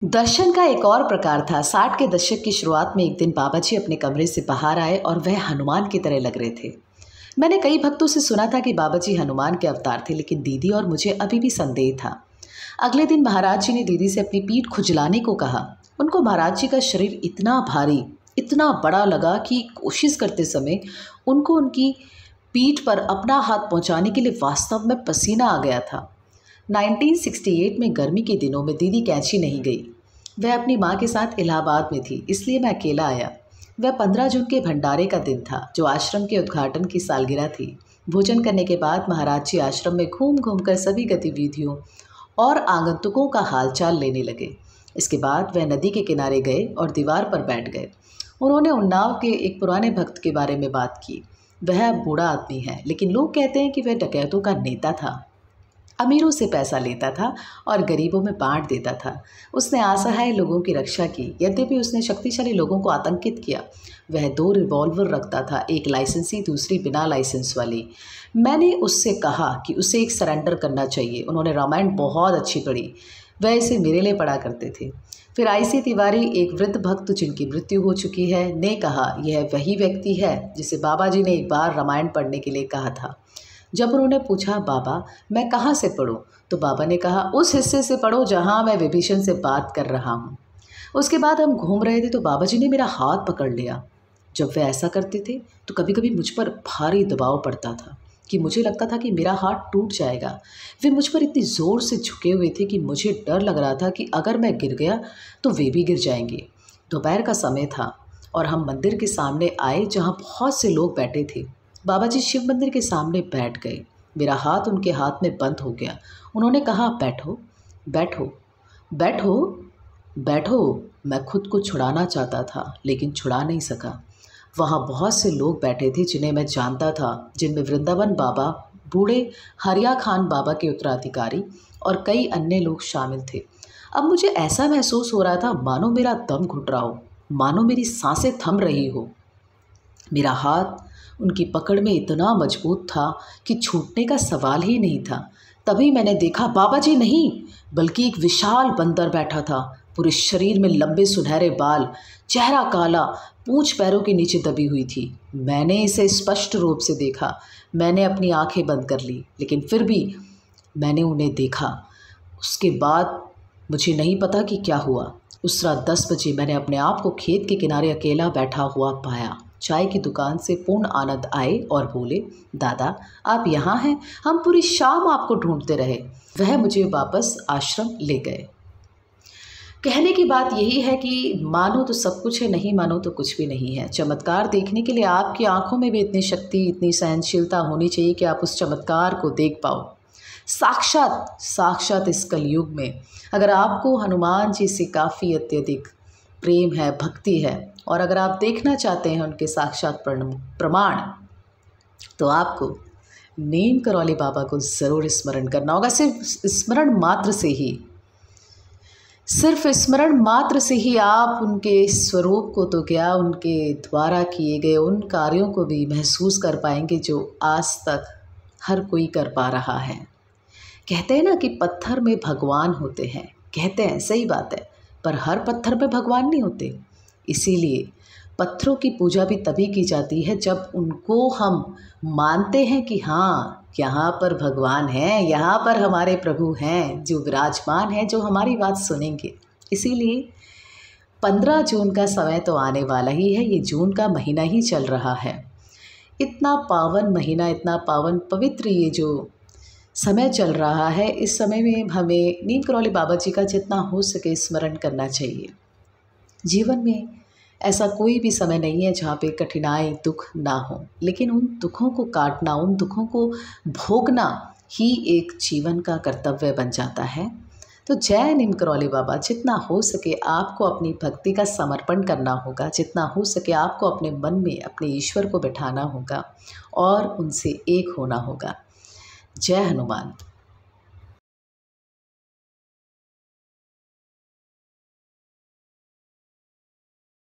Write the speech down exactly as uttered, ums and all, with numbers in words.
दर्शन का एक और प्रकार था। साठ के दशक की शुरुआत में एक दिन बाबा जी अपने कमरे से बाहर आए और वह हनुमान की तरह लग रहे थे। मैंने कई भक्तों से सुना था कि बाबा जी हनुमान के अवतार थे, लेकिन दीदी और मुझे अभी भी संदेह था। अगले दिन महाराज जी ने दीदी से अपनी पीठ खुजलाने को कहा। उनको महाराज जी का शरीर इतना भारी, इतना बड़ा लगा कि कोशिश करते समय उनको उनकी पीठ पर अपना हाथ पहुंचाने के लिए वास्तव में पसीना आ गया था। उन्नीस सौ अड़सठ में गर्मी के दिनों में दीदी कैंची नहीं गई। वह अपनी माँ के साथ इलाहाबाद में थी, इसलिए मैं अकेला आया। वह पंद्रह जून के भंडारे का दिन था, जो आश्रम के उद्घाटन की सालगिरह थी। भोजन करने के बाद महाराज जी आश्रम में घूम घूम कर सभी गतिविधियों और आगंतुकों का हालचाल लेने लगे। इसके बाद वह नदी के किनारे गए और दीवार पर बैठ गए। उन्होंने उन्नाव के एक पुराने भक्त के बारे में बात की। वह बूढ़ा आदमी है, लेकिन लोग कहते हैं कि वह डकैतों का नेता था। अमीरों से पैसा लेता था और गरीबों में बांट देता था। उसने असहाय लोगों की रक्षा की, यद्यपि उसने शक्तिशाली लोगों को आतंकित किया। वह दो रिवॉल्वर रखता था, एक लाइसेंसी, दूसरी बिना लाइसेंस वाली। मैंने उससे कहा कि उसे एक सरेंडर करना चाहिए। उन्होंने रामायण बहुत अच्छी पढ़ी, वह इसे मेरे लिए पढ़ा करते थे। फिर आई सी तिवारी, एक वृद्ध भक्त जिनकी मृत्यु हो चुकी है, ने कहा यह वही व्यक्ति है जिसे बाबा जी ने एक बार रामायण पढ़ने के लिए कहा था। जब उन्होंने पूछा, बाबा मैं कहाँ से पढ़ूं, तो बाबा ने कहा उस हिस्से से पढ़ो जहाँ मैं विभीषण से बात कर रहा हूँ। उसके बाद हम घूम रहे थे तो बाबा जी ने मेरा हाथ पकड़ लिया। जब वे ऐसा करते थे तो कभी कभी मुझ पर भारी दबाव पड़ता था कि मुझे लगता था कि मेरा हाथ टूट जाएगा। वे मुझ पर इतनी ज़ोर से झुके हुए थे कि मुझे डर लग रहा था कि अगर मैं गिर गया तो वे भी गिर जाएंगे। दोपहर का समय था और हम मंदिर के सामने आए जहाँ बहुत से लोग बैठे थे। बाबा जी शिव मंदिर के सामने बैठ गए। मेरा हाथ उनके हाथ में बंद हो गया। उन्होंने कहा, बैठो बैठो बैठो बैठो। मैं खुद को छुड़ाना चाहता था, लेकिन छुड़ा नहीं सका। वहाँ बहुत से लोग बैठे थे जिन्हें मैं जानता था, जिनमें वृंदावन बाबा, बूढ़े हरिया खान बाबा के उत्तराधिकारी और कई अन्य लोग शामिल थे। अब मुझे ऐसा महसूस हो रहा था मानो मेरा दम घुट रहा हो, मानो मेरी सांसें थम रही हो। मेरा हाथ उनकी पकड़ में इतना मजबूत था कि छूटने का सवाल ही नहीं था। तभी मैंने देखा, बाबा जी नहीं बल्कि एक विशाल बंदर बैठा था। पूरे शरीर में लंबे सुनहरे बाल, चेहरा काला, पूंछ पैरों के नीचे दबी हुई थी। मैंने इसे स्पष्ट रूप से देखा। मैंने अपनी आंखें बंद कर ली, लेकिन फिर भी मैंने उन्हें देखा। उसके बाद मुझे नहीं पता कि क्या हुआ। उस रात दस बजे मैंने अपने आप को खेत के किनारे अकेला बैठा हुआ पाया। चाय की दुकान से पूर्ण आनंद आए और बोले, दादा आप यहाँ हैं, हम पूरी शाम आपको ढूंढते रहे। वह मुझे वापस आश्रम ले गए। कहने की बात यही है कि मानो तो सब कुछ है, नहीं मानो तो कुछ भी नहीं है। चमत्कार देखने के लिए आपकी आंखों में भी इतनी शक्ति, इतनी सहनशीलता होनी चाहिए कि आप उस चमत्कार को देख पाओ। साक्षात साक्षात इस कलयुग में अगर आपको हनुमान जी से काफ़ी अत्यधिक प्रेम है, भक्ति है, और अगर आप देखना चाहते हैं उनके साक्षात प्रमाण, तो आपको नीम करौली बाबा को ज़रूर स्मरण करना होगा। सिर्फ स्मरण मात्र से ही सिर्फ स्मरण मात्र से ही आप उनके स्वरूप को तो क्या, उनके द्वारा किए गए उन कार्यों को भी महसूस कर पाएंगे जो आज तक हर कोई कर पा रहा है। कहते हैं ना कि पत्थर में भगवान होते हैं, कहते हैं, सही बात है, पर हर पत्थर में भगवान नहीं होते। इसीलिए पत्थरों की पूजा भी तभी की जाती है जब उनको हम मानते हैं कि हाँ यहाँ पर भगवान हैं, यहाँ पर हमारे प्रभु हैं जो विराजमान हैं, जो हमारी बात सुनेंगे। इसीलिए पंद्रह जून का समय तो आने वाला ही है। ये जून का महीना ही चल रहा है। इतना पावन महीना, इतना पावन पवित्र ये जो समय चल रहा है, इस समय में हमें नीम करौली बाबा जी का जितना हो सके स्मरण करना चाहिए। जीवन में ऐसा कोई भी समय नहीं है जहाँ पे कठिनाई, दुख ना हो, लेकिन उन दुखों को काटना, उन दुखों को भोगना ही एक जीवन का कर्तव्य बन जाता है। तो जय नीम करौली बाबा, जितना हो सके आपको अपनी भक्ति का समर्पण करना होगा, जितना हो सके आपको अपने मन में अपने ईश्वर को बिठाना होगा और उनसे एक होना होगा। जय हनुमान।